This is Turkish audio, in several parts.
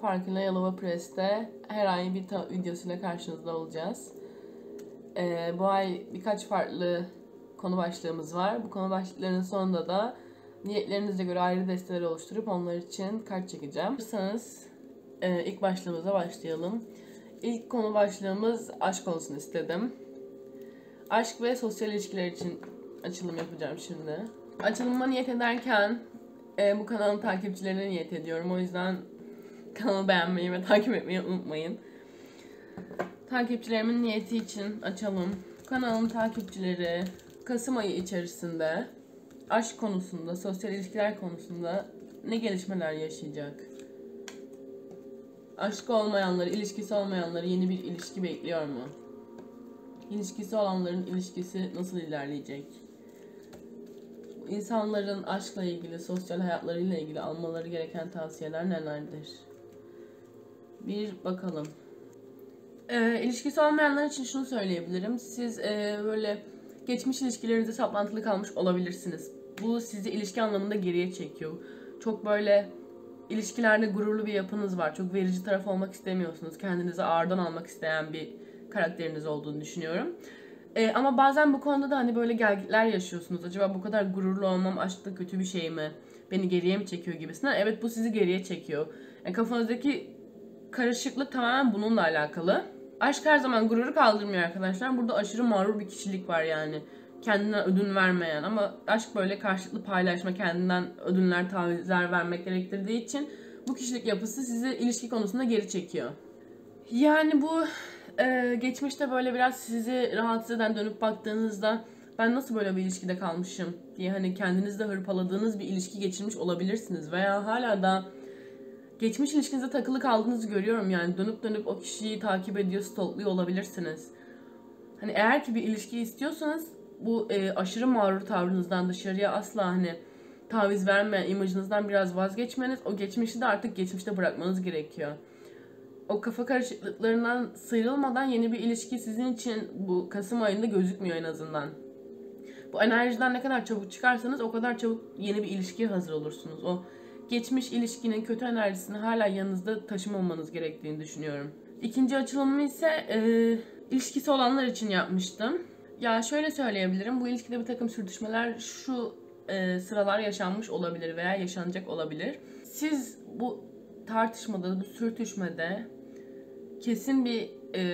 farkıyla Yalova Press'te her ay bir videosuyla karşınızda olacağız. Bu ay birkaç farklı konu başlığımız var. Bu konu başlıklarının sonunda da niyetlerinize göre ayrı desteler oluşturup onlar için kart çekeceğim. Hazırsanız ilk başlığımıza başlayalım. İlk konu başlığımız aşk olsun istedim. Aşk ve sosyal ilişkiler için açılım yapacağım şimdi. Açılıma niyet ederken bu kanalın takipçilerine niyet ediyorum. O yüzden kanalı beğenmeyi ve takip etmeyi unutmayın. Takipçilerimin niyeti için açalım. Kanalın takipçileri Kasım ayı içerisinde aşk konusunda, sosyal ilişkiler konusunda ne gelişmeler yaşayacak? Aşkı olmayanları, ilişkisi olmayanları yeni bir ilişki bekliyor mu? İlişkisi olanların ilişkisi nasıl ilerleyecek? İnsanların aşkla ilgili, sosyal hayatlarıyla ilgili almaları gereken tavsiyeler nelerdir? Bir bakalım. İlişkisi olmayanlar için şunu söyleyebilirim. Siz böyle geçmiş ilişkilerinizde saplantılı kalmış olabilirsiniz. Bu sizi ilişki anlamında geriye çekiyor. Çok böyle ilişkilerde gururlu bir yapınız var. Çok verici taraf olmak istemiyorsunuz. Kendinizi ağırdan almak isteyen bir karakteriniz olduğunu düşünüyorum. Ama bazen bu konuda da hani böyle gelgitler yaşıyorsunuz. Acaba bu kadar gururlu olmam aşkta kötü bir şey mi? Beni geriye mi çekiyor gibisinden. Evet, bu sizi geriye çekiyor. Kafanızdaki karışıklık tamamen bununla alakalı. Aşk her zaman gururu kaldırmıyor arkadaşlar. Burada aşırı mağrur bir kişilik var yani. Kendinden ödün vermeyen, ama aşk böyle karşılıklı paylaşma, kendinden ödünler, tavizler vermek gerektirdiği için bu kişilik yapısı sizi ilişki konusunda geri çekiyor. Yani bu geçmişte böyle biraz sizi rahatsız eden, dönüp baktığınızda ben nasıl böyle bir ilişkide kalmışım diye hani kendinizde hırpaladığınız bir ilişki geçirmiş olabilirsiniz. Veya hala da geçmiş ilişkinize takılı kaldığınızı görüyorum yani. Dönüp dönüp o kişiyi takip ediyor, stalkluyor olabilirsiniz. Hani eğer ki bir ilişki istiyorsanız bu aşırı mağrur tavrınızdan, dışarıya asla hani taviz vermeyen imajınızdan biraz vazgeçmeniz, o geçmişi de artık geçmişte bırakmanız gerekiyor. O kafa karışıklıklarından sıyrılmadan yeni bir ilişki sizin için bu Kasım ayında gözükmüyor en azından. Bu enerjiden ne kadar çabuk çıkarsanız o kadar çabuk yeni bir ilişkiye hazır olursunuz. O geçmiş ilişkinin kötü enerjisini hala yanınızda taşımamanız gerektiğini düşünüyorum. İkinci açılımı ise ilişkisi olanlar için yapmıştım. Ya şöyle söyleyebilirim, bu ilişkide bir takım sürtüşmeler şu sıralar yaşanmış olabilir veya yaşanacak olabilir. Siz bu tartışmada, bu sürtüşmede kesin bir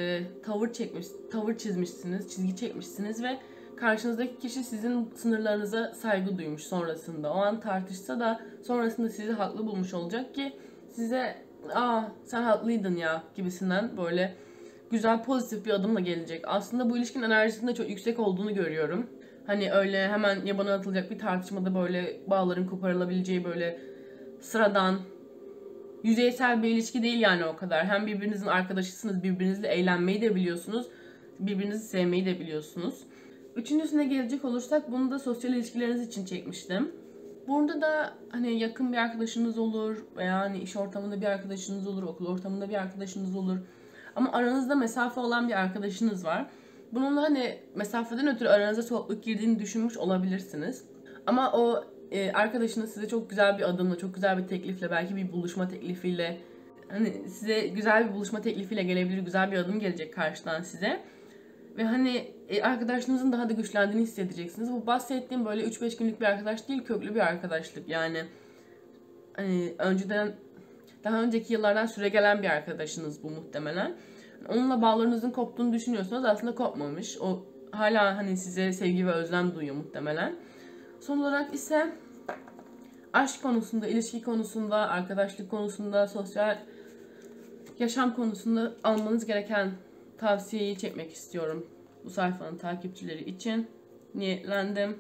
tavır çizmişsiniz, çizgi çekmişsiniz ve karşınızdaki kişi sizin sınırlarınıza saygı duymuş sonrasında. O an tartışsa da sonrasında sizi haklı bulmuş olacak ki size sen haklıydın ya gibisinden böyle güzel, pozitif bir adımla gelecek. Aslında bu ilişkinin enerjisinin de çok yüksek olduğunu görüyorum. Hani öyle hemen yabana atılacak bir tartışmada böyle bağların koparılabileceği böyle sıradan, yüzeysel bir ilişki değil yani o kadar. Hem birbirinizin arkadaşısınız, birbirinizle eğlenmeyi de biliyorsunuz, birbirinizi sevmeyi de biliyorsunuz. Üçüncüsüne gelecek olursak bunu da sosyal ilişkileriniz için çekmiştim. Burada da hani yakın bir arkadaşınız olur veya hani iş ortamında bir arkadaşınız olur, okul ortamında bir arkadaşınız olur. Ama aranızda mesafe olan bir arkadaşınız var. Bununla hani mesafeden ötürü aranıza soğukluk girdiğini düşünmüş olabilirsiniz. Ama o arkadaşınız size çok güzel bir adımla, çok güzel bir teklifle, belki bir buluşma teklifiyle, hani size güzel bir buluşma teklifiyle gelebilir, güzel bir adım gelecek karşıdan size. Ve hani arkadaşınızın daha da güçlendiğini hissedeceksiniz. Bu bahsettiğim böyle 3-5 günlük bir arkadaş değil, köklü bir arkadaşlık. Yani hani daha önceki yıllardan süregelen bir arkadaşınız bu muhtemelen. Onunla bağlarınızın koptuğunu düşünüyorsanız aslında kopmamış. O hala hani size sevgi ve özlem duyuyor muhtemelen. Son olarak ise aşk konusunda, ilişki konusunda, arkadaşlık konusunda, sosyal yaşam konusunda almanız gereken tavsiyeyi çekmek istiyorum. Bu sayfanın takipçileri için niyetlendim.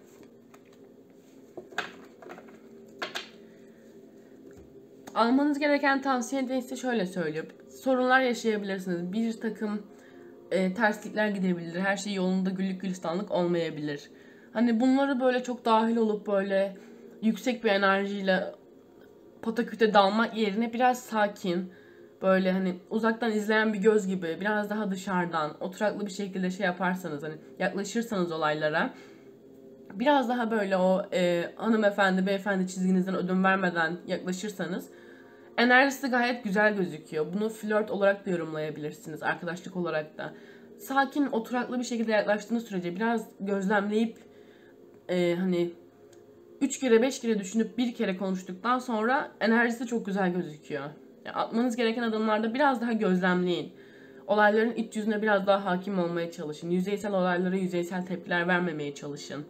Almanız gereken tavsiye de ise şöyle söylüyor. Sorunlar yaşayabilirsiniz. Bir takım terslikler gidebilir. Her şey yolunda, güllük gülistanlık olmayabilir. Hani bunları böyle çok dahil olup böyle yüksek bir enerjiyle pataküte dalmak yerine biraz sakin, böyle hani uzaktan izleyen bir göz gibi biraz daha dışarıdan oturaklı bir şekilde şey yaparsanız, hani yaklaşırsanız olaylara, biraz daha böyle o hanımefendi, beyefendi çizginizden ödün vermeden yaklaşırsanız Enerjisi gayet güzel gözüküyor. Bunu flört olarak da yorumlayabilirsiniz. Arkadaşlık olarak da. Sakin, oturaklı bir şekilde yaklaştığınız sürece biraz gözlemleyip hani 3 kere 5 kere düşünüp bir kere konuştuktan sonra enerjisi çok güzel gözüküyor. Yani atmanız gereken adımlarda biraz daha gözlemleyin. Olayların iç yüzüne biraz daha hakim olmaya çalışın. Yüzeysel olaylara yüzeysel tepkiler vermemeye çalışın.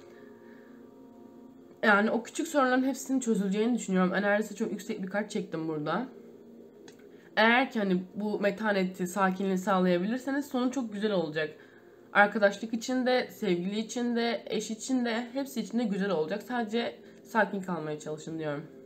Yani o küçük sorunların hepsinin çözüleceğini düşünüyorum. Enerjisi çok yüksek bir kart çektim burada. Eğer ki hani bu metaneti, sakinliği sağlayabilirseniz sonu çok güzel olacak. Arkadaşlık için de, sevgili için de, eş için de, hepsi için de güzel olacak. Sadece sakin kalmaya çalışın diyorum.